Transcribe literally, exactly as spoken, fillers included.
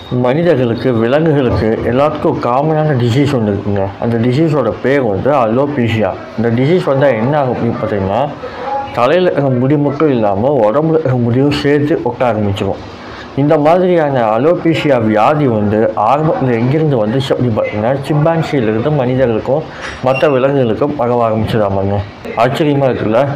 மனிதர்களுக்கு விலங்குகளுக்கு எல்லாத்துக்கும் காமனான டிசீஸ் ஒன்று இருக்குங்க. அந்த டிசீஸோட பேர் வந்து அலோபீஷியா. இந்த டிசீஸ் வந்தால் என்ன ஆகும் அப்படின்னு பார்த்தீங்கன்னா, தலையில் இருக்கிற முடி மட்டும் இல்லாமல் உடம்புல இருக்கிற முடியும் சேர்த்து ஒட்ட ஆரம்பிச்சிடும். இந்த மாதிரியான அலோபீஷியா வியாதி வந்து ஆரம்பத்தில் எங்கிருந்து வந்துச்சு அப்படின்னு பார்த்தீங்கன்னா, சிம்பான்சியிலிருந்து மனிதர்களுக்கும் மற்ற விலங்குகளுக்கும் பரவ ஆரம்பிச்சதாமாங்க. ஆச்சரியமாக இருக்குல்ல.